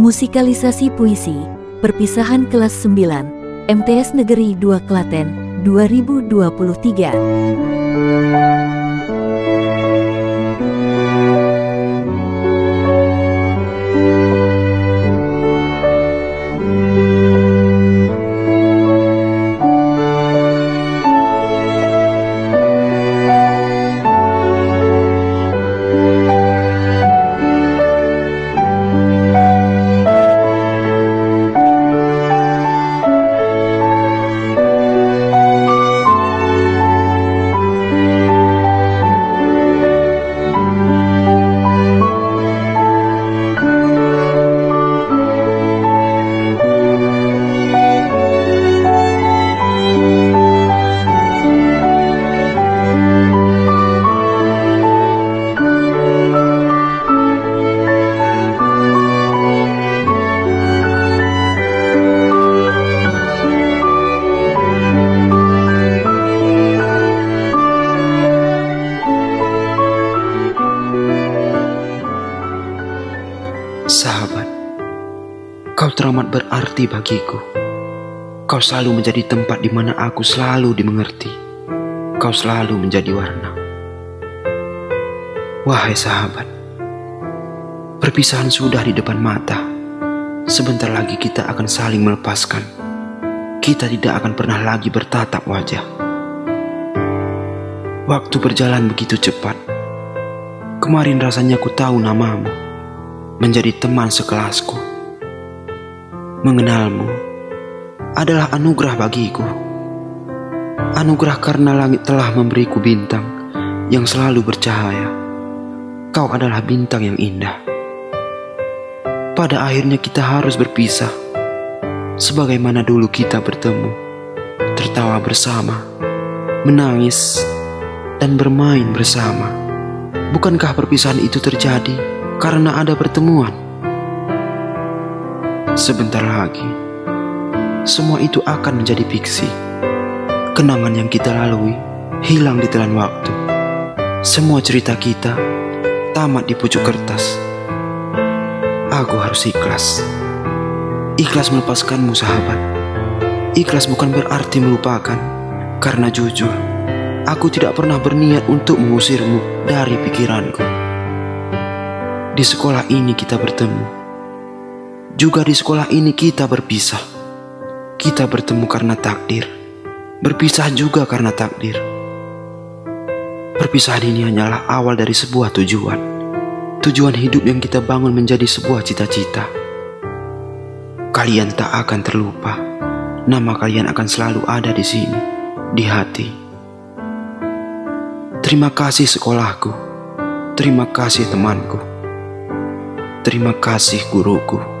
Musikalisasi puisi, perpisahan kelas 9, MTS Negeri 2 Klaten, 2023. Sahabat, kau teramat berarti bagiku. Kau selalu menjadi tempat di mana aku selalu dimengerti. Kau selalu menjadi warna. Wahai sahabat, perpisahan sudah di depan mata. Sebentar lagi kita akan saling melepaskan. Kita tidak akan pernah lagi bertatap wajah. Waktu berjalan begitu cepat. Kemarin rasanya ku tahu namamu, menjadi teman sekelasku. Mengenalmu adalah anugerah bagiku. Anugerah karena langit telah memberiku bintang yang selalu bercahaya. Kau adalah bintang yang indah. Pada akhirnya kita harus berpisah. Sebagaimana dulu kita bertemu, tertawa bersama, menangis, dan bermain bersama. Bukankah perpisahan itu terjadi karena ada pertemuan? Sebentar lagi, semua itu akan menjadi fiksi. Kenangan yang kita lalui hilang di telan waktu. Semua cerita kita tamat di pucuk kertas. Aku harus ikhlas. Ikhlas melepaskanmu, sahabat. Ikhlas bukan berarti melupakan, karena jujur, aku tidak pernah berniat untuk mengusirmu dari pikiranku. Di sekolah ini kita bertemu. Juga di sekolah ini kita berpisah. Kita bertemu karena takdir. Berpisah juga karena takdir. Perpisahan ini hanyalah awal dari sebuah tujuan. Tujuan hidup yang kita bangun menjadi sebuah cita-cita. Kalian tak akan terlupa. Nama kalian akan selalu ada di sini, di hati. Terima kasih sekolahku. Terima kasih temanku. Terima kasih guruku.